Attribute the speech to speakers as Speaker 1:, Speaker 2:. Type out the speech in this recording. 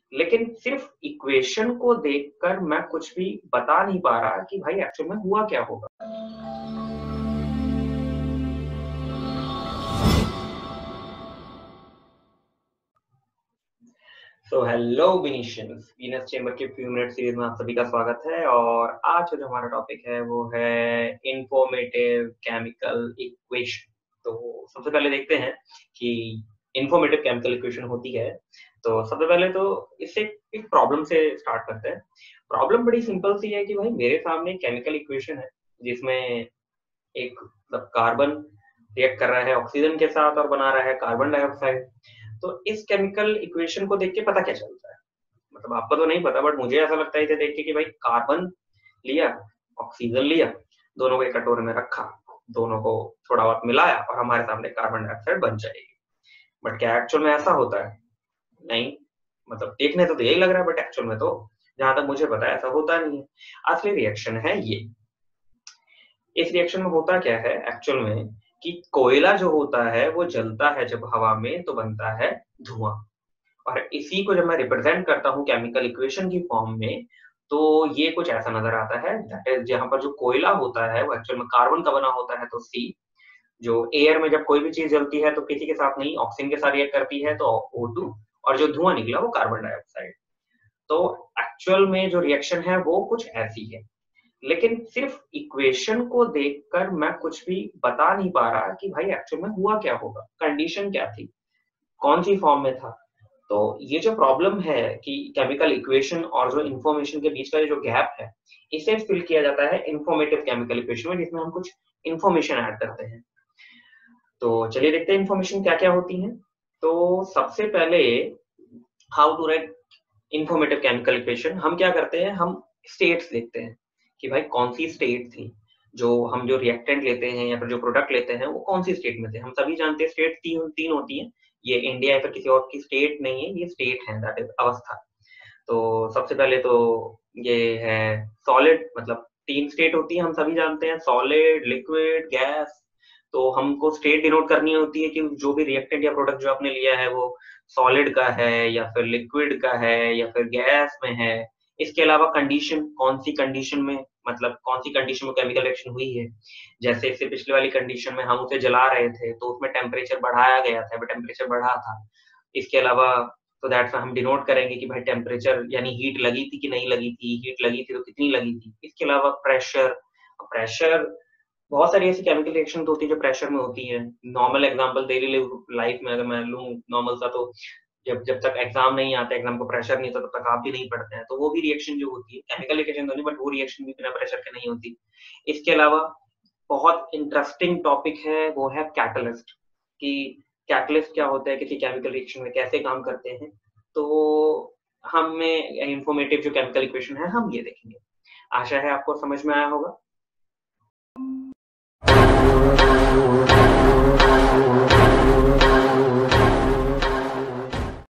Speaker 1: लेकिन सिर्फ इक्वेशन को देखकर मैं कुछ भी बता नहीं पा रहा कि भाई एक्चुअल में हुआ क्या होगा। So hello Venusians, Venus chamber के फ्यू मिनट सीरीज में आप सभी का स्वागत है। और आज जो हमारा टॉपिक है वो है इंफॉर्मेटिव केमिकल इक्वेशन। तो सबसे पहले देखते हैं कि इंफॉर्मेटिव केमिकल इक्वेशन होती है। तो सबसे पहले तो इससे एक प्रॉब्लम से स्टार्ट करते हैं। प्रॉब्लम बड़ी सिंपल सी है कि भाई मेरे सामने केमिकल इक्वेशन है जिसमें एक मतलब कार्बन रिएक्ट कर रहा है ऑक्सीजन के साथ और बना रहा है कार्बन डाइऑक्साइड। तो इस केमिकल इक्वेशन को देख के पता क्या चलता है, मतलब आपको तो नहीं पता बट मुझे ऐसा लगता है इसे देख के कि भाई कार्बन लिया, ऑक्सीजन लिया, दोनों को एक कटोरे में रखा, दोनों को थोड़ा बहुत मिलाया और हमारे सामने कार्बन डाइऑक्साइड बन जाएगी। बट क्या एक्चुअल में ऐसा होता है? नहीं। मतलब देखने तो यही लग रहा है बट एक्चुअल में तो जहां तक मुझे पता है ऐसा होता नहीं है। असली रिएक्शन है ये। इस रिएक्शन में होता क्या है एक्चुअल में कि कोयला जो होता है वो जलता है जब हवा में तो बनता है धुआं। और इसी को जब मैं रिप्रेजेंट करता हूँ केमिकल इक्वेशन की फॉर्म में, तो ये कुछ ऐसा नजर आता है। दैट इज जहां पर जो कोयला होता है वो एक्चुअल में कार्बन का बना होता है तो सी। जो एयर में जब कोई भी चीज जलती है तो किसी के साथ नहीं, ऑक्सीजन के साथ रिएक्ट करती है तो O2। और जो धुआं निकला वो कार्बन डाइऑक्साइड। तो एक्चुअल में जो रिएक्शन है वो कुछ ऐसी है। लेकिन सिर्फ इक्वेशन को देखकर मैं कुछ भी बता नहीं पा रहा कि भाई एक्चुअल में हुआ क्या होगा, कंडीशन क्या थी, कौन सी फॉर्म में था। तो ये जो प्रॉब्लम है कि केमिकल इक्वेशन और जो इंफॉर्मेशन के बीच का जो गैप है, इसे फिल किया जाता है इंफॉर्मेटिव केमिकल इक्वेशन में, जिसमें हम कुछ इंफॉर्मेशन ऐड करते हैं। तो चलिए देखते हैं इंफॉर्मेशन क्या क्या होती है। तो सबसे पहले how to write informative chemical equation. हम क्या करते हैं, हम स्टेट्स देखते हैं कि भाई कौन सी स्टेट थी। जो हम जो रिएक्टेंट लेते हैं या फिर जो प्रोडक्ट लेते हैं वो कौन सी स्टेट में थे। हम सभी जानते हैं स्टेट तीन तीन होती हैं। ये इंडिया या फिर किसी और की स्टेट नहीं है, ये स्टेट है, दैट इज अवस्था। तो सबसे पहले तो ये है सॉलिड, मतलब तीन स्टेट होती है हम सभी जानते हैं, सॉलिड, लिक्विड, गैस। तो हमको स्टेट डिनोट करनी होती है कि जो भी रिएक्टेंट या प्रोडक्ट जो आपने लिया है वो सॉलिड का है या फिर लिक्विड का है या फिर गैस में है। इसके अलावा कंडीशन, कौन सी कंडीशन में, मतलब कौन सी कंडीशन में केमिकल रिएक्शन हुई है। जैसे इससे पिछले वाली कंडीशन में हम उसे जला रहे थे तो उसमें टेम्परेचर बढ़ाया गया था, टेम्परेचर बढ़ा था। इसके अलावा तो दैट्स हम डिनोट करेंगे कि भाई टेम्परेचर यानी हीट लगी थी कि नहीं लगी थी, हीट लगी थी तो कितनी लगी थी। इसके अलावा प्रेशर। प्रेशर, बहुत सारी ऐसी केमिकल रिएक्शन होती है जो प्रेशर में होती है। नॉर्मल एग्जांपल डेली लाइफ में अगर मैं लूं नॉर्मल सा, तो जब जब तक एग्जाम नहीं आता, एग्जाम को प्रेशर नहीं होता तब तक आप भी नहीं पढ़ते हैं, तो वो भी रिएक्शन जो होती है केमिकल रिएक्शन तो नहीं बट वो रिएक्शन भी बिना प्रेशर के नहीं होती। इसके अलावा बहुत इंटरेस्टिंग टॉपिक है वो है कैटलिस्ट, कि कैटलिस्ट क्या होता है, किसी केमिकल रिएक्शन में कैसे काम करते हैं। तो हमें इंफॉर्मेटिव जो केमिकल इक्वेशन है हम ये देखेंगे। आशा है आपको समझ में आया होगा।